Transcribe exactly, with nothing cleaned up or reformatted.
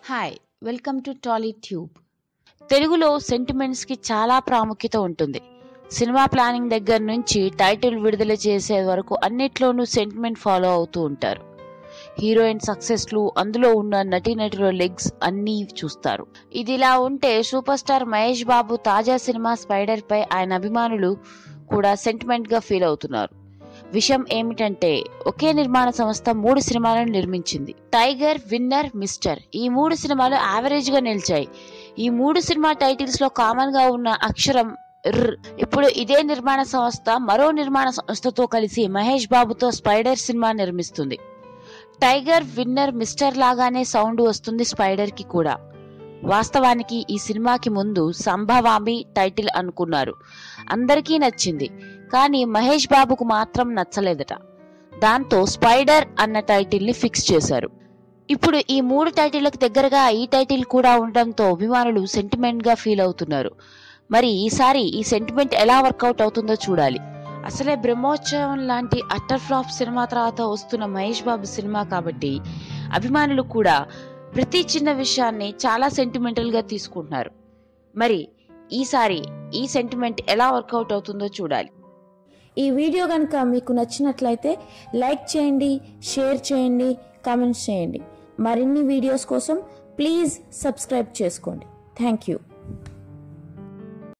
Hi welcome to tolly tube. తెలుగులో సెంటిమెంట్స్కి చాలా ప్రాముఖ్యత ఉంటుంది. సినిమా ప్లానింగ్ దగ్గర నుంచి టైటిల్ విడుదల చేసే వరకు అన్నిట్లోనూ సెంటిమెంట్ ఫాలో అవుతూ ఉంటారు. హీరోయిన్ సక్సెస్లు, అందులో ఉన్న నటీనటుల లెగ్స్ అన్నీ చూస్తారు. ఇదిలా ఉంటే సూపర్ స్టార్ మహేష్ బాబు తాజా సినిమా స్పైడర్ పై ఆయన అభిమానులు కూడా సెంటిమెంట్ గా ఫీల్ అవుతున్నారు. విషయం ఏమిటంటే, ఒకే నిర్మాణ సంస్థ మూడు సినిమాలను నిర్మించింది. టైగర్, విన్నర్, మిస్టర్ ఈ మూడు సినిమాలు యావరేజ్ గా నిలిచాయి. ఈ మూడు సినిమా టైటిల్స్ లో కామన్ గా ఉన్న అక్షరం ర్. ఇప్పుడు ఇదే నిర్మాణ సంస్థ మరో నిర్మాణ సంస్థతో కలిసి మహేష్ బాబుతో స్పైడర్ సినిమా నిర్మిస్తుంది. టైగర్, విన్నర్, మిస్టర్ లాగానే సౌండ్ వస్తుంది స్పైడర్ కి కూడా. వాస్తవానికి ఈ సినిమాకి ముందు సంభవామి టైటిల్ అనుకున్నారు. అందరికీ నచ్చింది, కానీ మహేష్ బాబుకు మాత్రం నచ్చలేదట. దాంతో స్పైడర్ అన్న టైటిల్ ని ఫిక్స్ చేశారు. ఇప్పుడు ఈ మూడు టైటిళ్లకు దగ్గరగా ఈ టైటిల్ కూడా ఉండడంతో అభిమానులు సెంటిమెంట్ గా ఫీల్ అవుతున్నారు. మరి ఈసారి ఈ సెంటిమెంట్ ఎలా వర్కౌట్ అవుతుందో చూడాలి. అసలే బ్రహ్మోత్సవం లాంటి అట్టర్ ఫ్లాప్ సినిమా తర్వాత వస్తున్న మహేష్ బాబు సినిమా కాబట్టి అభిమానులు కూడా ప్రతి చిన్న విషయాన్ని చాలా సెంటిమెంటల్ గా తీసుకుంటున్నారు. మరి ఈసారి ఈ సెంటిమెంట్ ఎలా వర్కౌట్ అవుతుందో చూడాలి. ఈ వీడియో కనుక మీకు నచ్చినట్లయితే లైక్ చేయండి, షేర్ చేయండి, కామెంట్స్ చేయండి. మరిన్ని వీడియోస్ కోసం ప్లీజ్ సబ్స్క్రైబ్ చేసుకోండి. Thank you.